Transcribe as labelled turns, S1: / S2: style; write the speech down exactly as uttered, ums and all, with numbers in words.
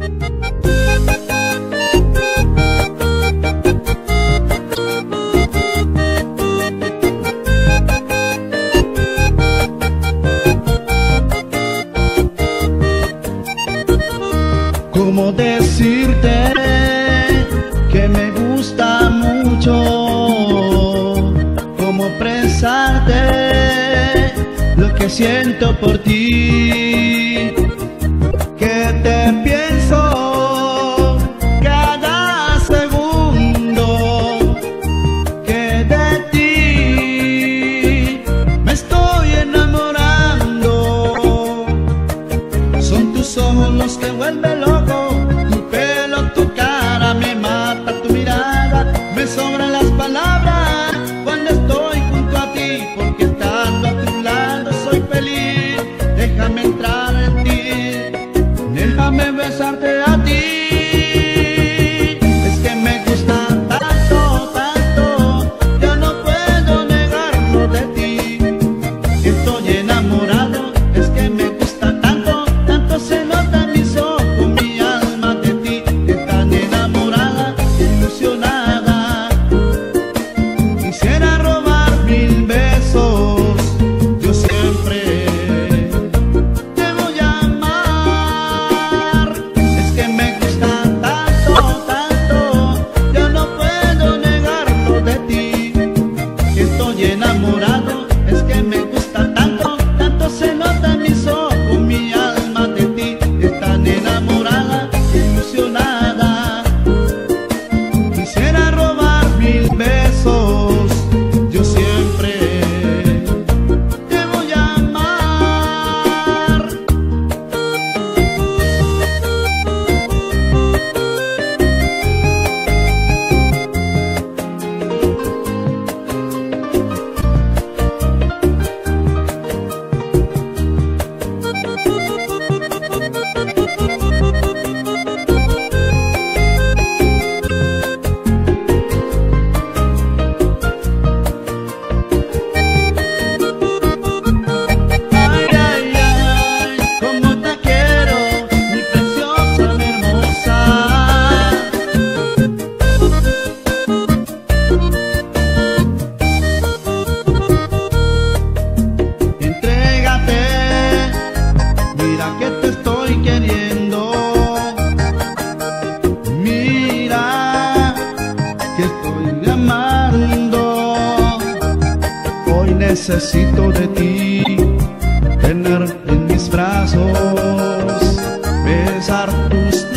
S1: ¿Cómo decirte que me gusta mucho? ¿Cómo expresarte lo que siento por ti? Que te pienso cada segundo, que de ti me estoy enamorando. Son tus ojos los que vuelven loco, tu pelo, tu cara me mata, tu mirada, me sobran las palabras cuando estoy junto a ti, porque estando a tu lado soy feliz. Déjame entrar en ti, déjame besarte a ti. Es que me gusta tanto, tanto, yo no puedo negarlo de ti. Estoy enamorado, es que me gusta tanto, tanto se nota en mis ojos, mi alma de ti. Tan enamorada, ilusionada, quisiera robar mil besos. Yo siempre te voy a amar. Es que me gusta tanto, tanto, yo no puedo negarlo de ti. Estoy enamorado, es que me gusta tanto, tanto se nota en mis ojos, mi alma de ti. Tan enamorada, ilusionada, quisiera robar mil besos. Yo siempre te voy a amar. Ay, ay, ay, cómo te quiero, mi preciosa, mi hermosa. Entrégate, mira que te estoy queriendo. Mira que estoy amando. Hoy necesito de ti, tener en mis brazos, besar tus